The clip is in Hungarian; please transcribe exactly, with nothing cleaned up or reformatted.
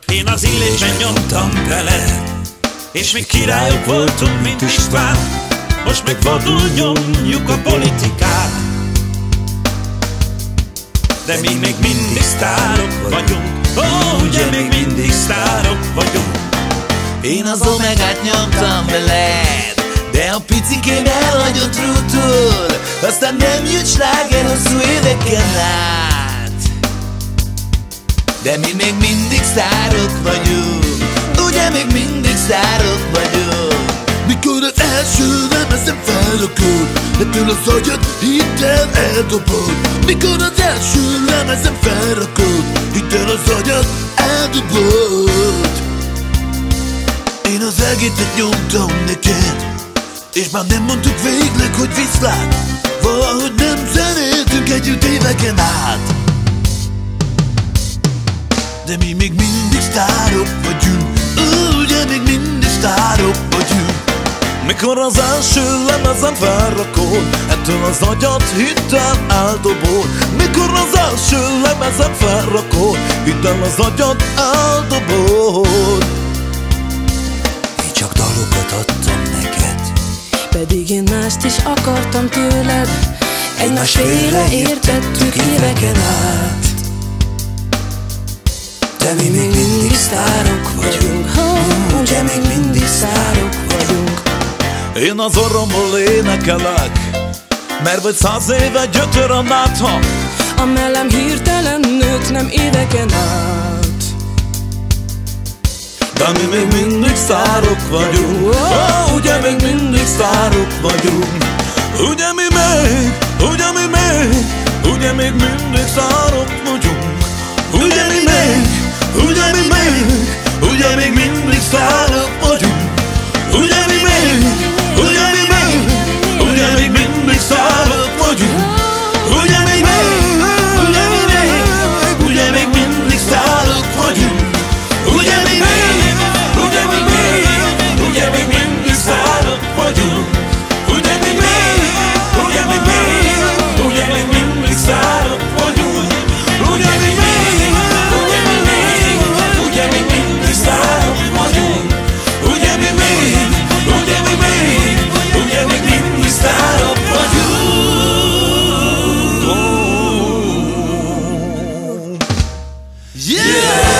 Én az illésben nyomtam bele, és mi királyok voltunk, mint István. Most meg vadul nyomjuk a politikát, de mi még mindig sztárok vagyunk. Ó, oh, ugye még mindig sztárok vagyunk. Én az Omegát nyomtam veled, de a picikém elhagyott rútul, aztán nem jött sláger hosszú éveken át. De mi még mindig sztárok vagyunk, ugye még mindig sztárok vagyunk. Mikor az első lemezem felrakod, ettől az agyat hittel eldobod. Mikor az első lemezem felrakod, hittel az agyat eldobod. Én az egészet nyomtam neked, és már nem mondtuk végleg, hogy viszlát. Valahogy nem zenéltünk együtt éveken át, de mi még mindig sztárok vagyunk. Ugye még mindig sztárok vagyunk. Mikor az első lemezem felrakod, ettől az agyat hittel eldobod. Mikor az első lemezem felrakod, hittel az agyat eldobod. Én csak dalokat adtam neked, pedig én mást is akartam tőled. Egymás félre értettük éveken át, de mi még mindig sztárok vagyunk. Ugye még mindig sztárok vagyunk. Én az orromból énekelek, mert vagy száz éve gyötör a nátha. a mellem hirtelen nőtt, nem éveken át. De mi még mindig sztárok vagyunk. Oh, ugye még mindig sztárok vagyunk. Ugye mi még, ugye mi még, ugye még mindig sztárok vagyunk. Ugye mi még, ugye mi még, ugye még mindig sztárok vagyunk. Ugye mi még, ugye mi még, ugye még mindig sztárok vagyunk. Ugye mi még, ugye mi még, ugye még mindig sztárok vagyunk. Ugye mi még, ugye mi még, ugye még mindig sztárok vagyunk. Ugye mi még, ugye mi még, ugye még mindig sztárok vagyunk. Ugye mi még, ugye mi még, ugye még mindig sztárok vagyunk. Ugye mi még, ugye mi még, ugye még mindig sztárok vagyunk. Yeah!